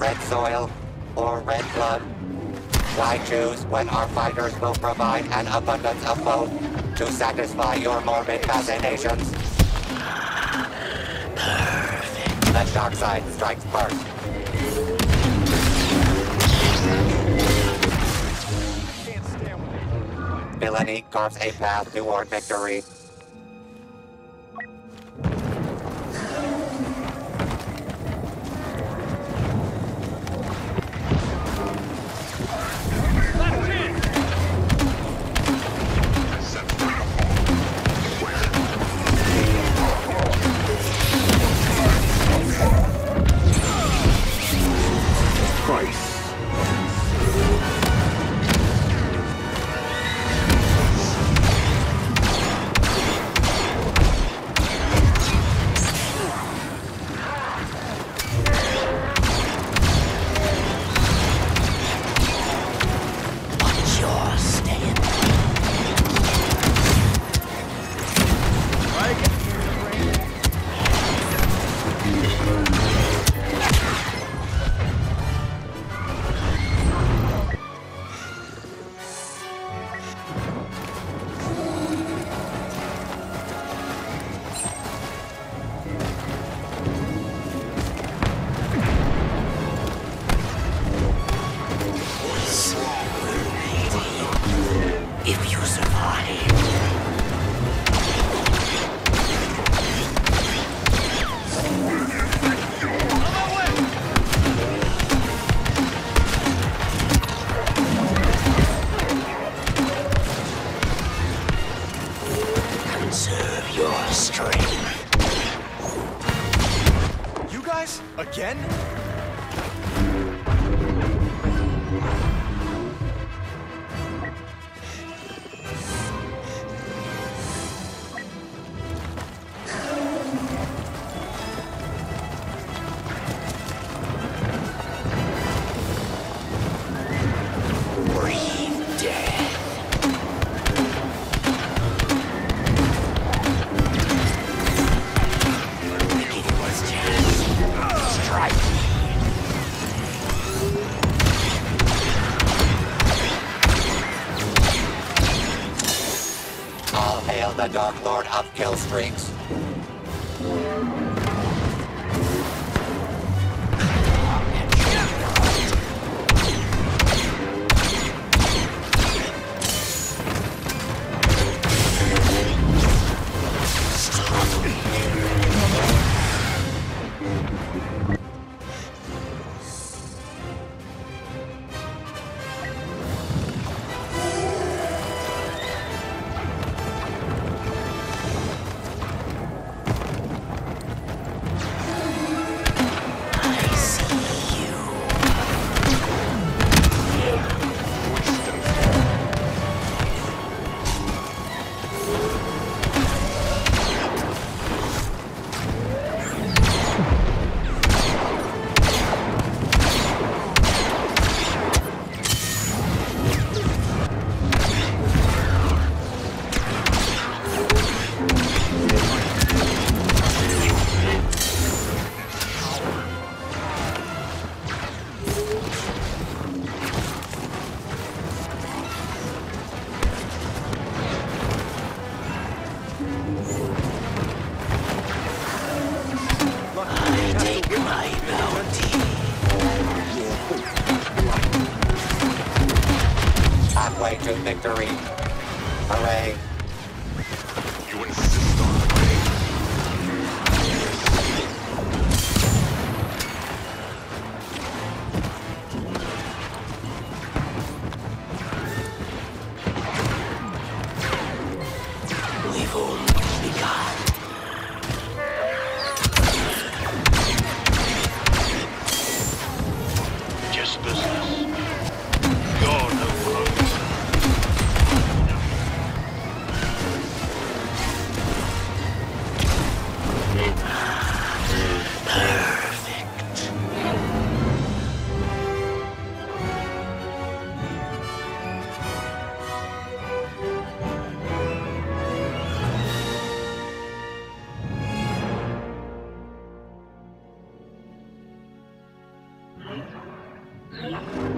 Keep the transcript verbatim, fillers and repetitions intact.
red soil or red blood? Why choose when our fighters will provide an abundance of both to satisfy your morbid fascinations? Perfect. The dark side strikes first. Villainy carves a path toward victory. If you survive. Conserve your strength. You guys? Again? All hail the Dark Lord of Killstreaks. Halfway to victory. Hooray. You insist on winning. We've only begun. Just business. You're no close. Perfect. Later. Thank you.